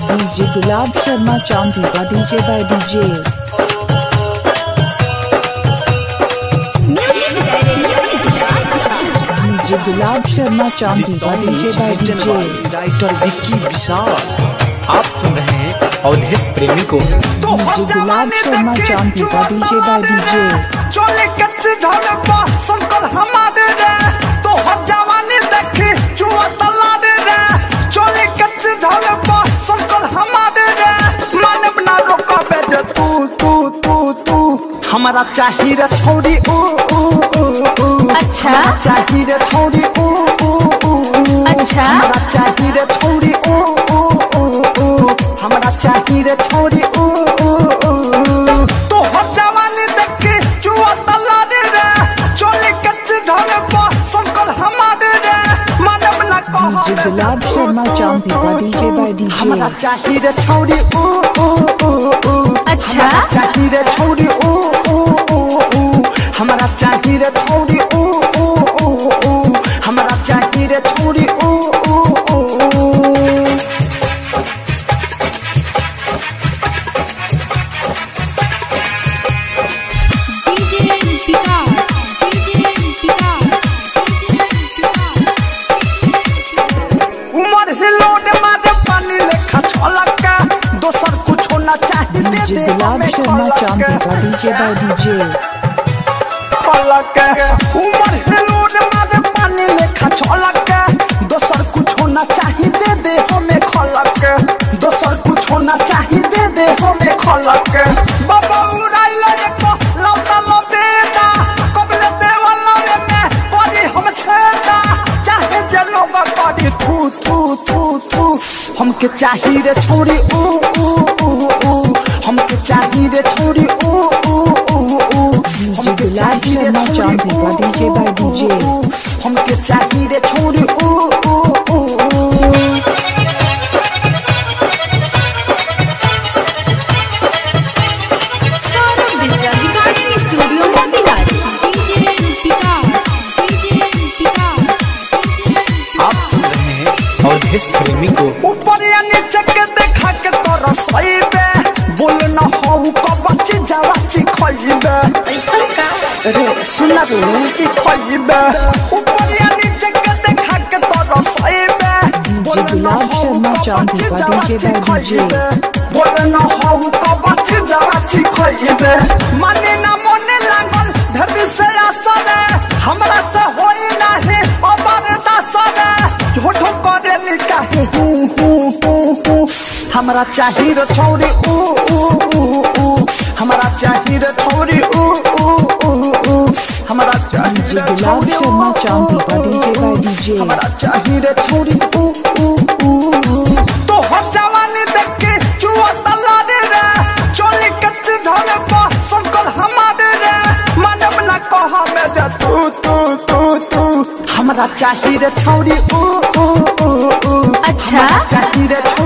DJ Gulab Sharma Champipa DJ by DJ. DJ Gulab Sharma Champipa DJ by DJ. Writer Vicky Vishal आप सुन रहे हैं अवधेश प्रेमी को। DJ Gulab Sharma Champipa DJ by DJ. चोले कच्चे ढोले पा संकल हमारे रे तो हर जवानी देखी चुआ तलाड रे चोले कच्चे ढोले पा संकल हमारे रे मानव ना रोका बेटे तू हमारा चाहिए रे छोड़ी अच्छा चाहिए रे छोड़ी अच्छा हमारा चाहिए रे छोड़ी हमारा चाहिए रे छोड़ी तो हर जवानी देखी चुआ तलाड रे चोले कच्चे ढोले पा संकल हमारे रे मानव ना कहा DJ Gulab Sharma Champipa DJ by DJ. हमारा चाहिए रे छोड़ी अच्छा चाहिए रे छोड़ी हमारा चाहिए रे छोड़ी हमारा चाहिए रे छोड़ी उमर हिलोने मारे पानी लेखा छलक दोसर कुछ ना चाहिए DJ Gulab Sharma Champipa DJ by DJ. खलक उमर हिलोने मारे पानी लेखा छलक दोसर कुछ ना चाहिए दे हमें खलक दोसर कुछ ना चाहिए दे हमें खलक बाबा उड़ाइला एक लौटा लौटेदा कबले देवाला में परी हम छेदा चाहे जलोबा करी थू हमके चाहिए रे छोड़ी हमके चाहिए रे छोड़ी DJ Gulab Sharma Champipa DJ by DJ. हमके चाहिए रे छोड़ी Saurabh digital recording studio Motilal. आप सुन रहे हैं अवधेश प्रेमी को। ऊपर या नीचे के देखा के तोरा सही बे बोल ना हो कबची जावाची खइबे रे सुना रे ची खइबे ऊपर या नीचे के देखा के तोरा सही बे DJ Gulab Sharma Champipa DJ by DJ. बोल ना हो कबची जावाची खइबे माने ना मोने लागल धरती से आसर हमरा से होई नाही अबर दासर झूठो करे लिकाहे हमरा चाहिए रे छोड़ी हमरा चाहिए रे छोड़ी हमरा चाहिए DJ रे Gulab छोड़ी Sharma Champipa DJ by DJ. हमरा चाहिए रे छोड़ी तो हर जवानी देखे चुआ तलाड रे चोली कच्चे ढोले पा संकल हमारे रे मानव ना कहा में जा तू हमरा चाहिए रे छोड़ी अच्छा चाहिए रे